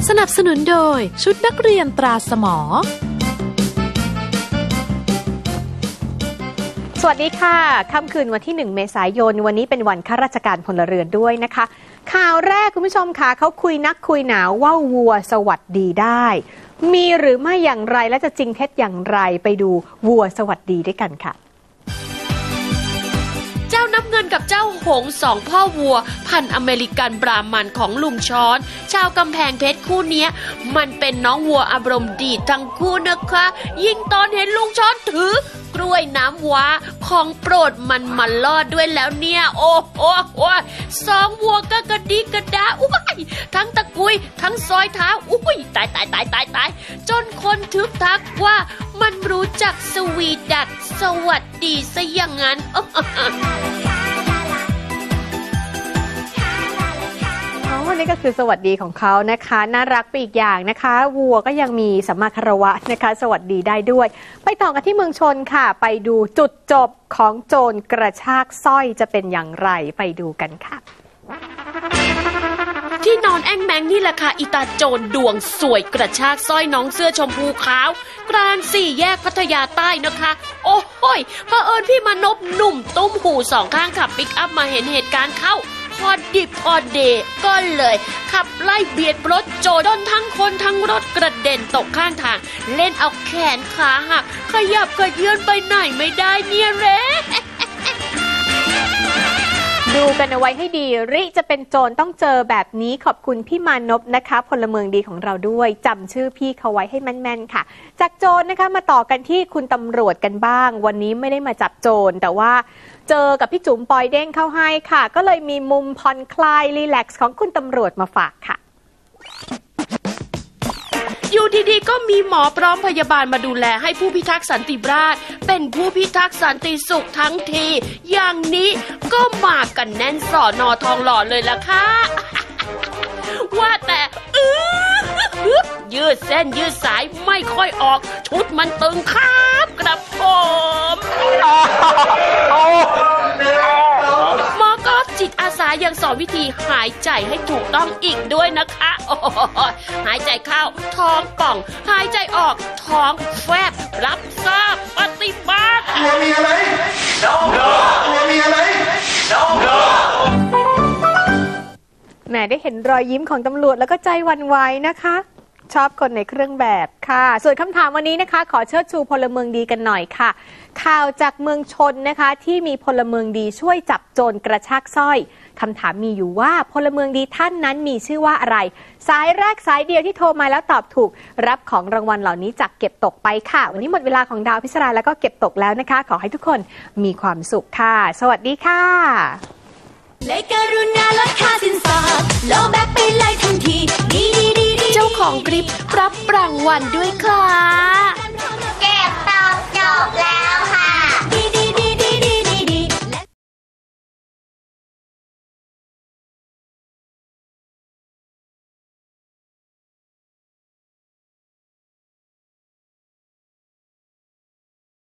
สนับสนุนโดยชุดนักเรียนตราสมอสวัสดีค่ะค่ำคืนวันที่1 เมษายนวันนี้เป็นวันข้าราชการพลเรือนด้วยนะคะข่าวแรกคุณผู้ชมค่ะเขาคุยนักคุยหนาวว่าวัวสวัสดีได้มีหรือไม่อย่างไรและจะจริงเท็จอย่างไรไปดูวัวสวัสดีด้วยกันค่ะเจ้าน้ำเงินกับเจ้าหงส์สองพ่อวัวพันธุ์อเมริกันบรามันของลุงช้อนชาวกำแพงเพชรคู่นี้มันเป็นน้องวัวอารมณ์ดีทั้งคู่นะคะยิ่งตอนเห็นลุงช้อนถือกล้วยน้ำว้าของโปรดมันมาล่อด้วยแล้วเนี่ยโอ้โหสองวัวก็กระดิกกระดาอุ้ยทั้งตะกุยทั้งซอยเท้าอุ้ยตายจนคนทึกทักว่ามันรู้จักสวีดัตสวัสดีซะอย่างนั้นนี่ก็คือสวัสดีของเขานะคะน่ารักไปอีกอย่างนะคะวัวก็ยังมีสัมมาคารวะนะคะสวัสดีได้ด้วยไปต่อกันที่เมืองชนค่ะไปดูจุดจบของโจรกระชากสร้อยจะเป็นอย่างไรไปดูกันค่ะที่นอนแอ่งแมงนี่แหละค่ะอีตาโจรดวงสวยกระชากสร้อยน้องเสื้อชมพูขาวกลางสี่แยกพัทยาใต้นะคะโอ้โหเผอิญพี่มานพหนุ่มตุ้มหูสองข้างขับปิกอัพมาเห็นเหตุการณ์เข้าพอดิบพอเดก็เลยขับไล่เบียดรถโจรจนทั้งคนทั้งรถกระเด็นตกข้างทางเล่นเอาแขนขาหักขยับกระเยื่อนไปไหนไม่ได้เนี่ยเร่ดูกันเอาไว้ให้ดีริจะเป็นโจรต้องเจอแบบนี้ขอบคุณพี่มานพนะคะพลเมืองดีของเราด้วยจำชื่อพี่เขาไว้ให้แม่นๆค่ะจากโจรนะคะมาต่อกันที่คุณตำรวจกันบ้างวันนี้ไม่ได้มาจับโจรแต่ว่าเจอกับพี่จุ๋มปอยเด้งเข้าให้ค่ะก็เลยมีมุมผ่อนคลายรีแลกซ์ของคุณตำรวจมาฝากค่ะอยู่ดีๆก็มีหมอพร้อมพยาบาลมาดูแลให้ผู้พิทักษ์สันติราษฎร์เป็นผู้พิทักษ์สันติสุขทั้งทีอย่างนี้ก็มากันแน่นสน.ทองหล่อเลยล่ะค่ะว่าแต่ยืดเส้นยืดสายไม่ค่อยออกชุดมันตึงครับกระผมหมอก็จิตอาสายังสอนวิธีหายใจให้ถูกต้องอีกด้วยนะคะหายใจเข้าท้องป่องหายใจออกท้องแฟบรับทราบปฏิบัติตัวมีอะไร No ตัวมีอะไร No แหมได้เห็นรอยยิ้มของตำรวจแล้วก็ใจหวั่นไหวนะคะชอบคนในเครื่องแบบค่ะส่วนคำถามวันนี้นะคะขอเชิดชูพลเมืองดีกันหน่อยค่ะข่าวจากเมืองชนนะคะที่มีพลเมืองดีช่วยจับโจรกระชากสร้อยคำถามมีอยู่ว่าพลเมืองดีท่านนั้นมีชื่อว่าอะไรสายแรกสายเดียวที่โทรมาแล้วตอบถูกรับของรางวัลเหล่านี้จากเก็บตกไปค่ะวันนี้หมดเวลาของดาวพิศราแล้วก็เก็บตกแล้วนะคะขอให้ทุกคนมีความสุขค่ะสวัสดีค่ะเลยกรุณาลดค่าสินสอดโลแบกไปเลยทันทีดีเจ้าของคลิปรับรางวัลด้วยค่ะ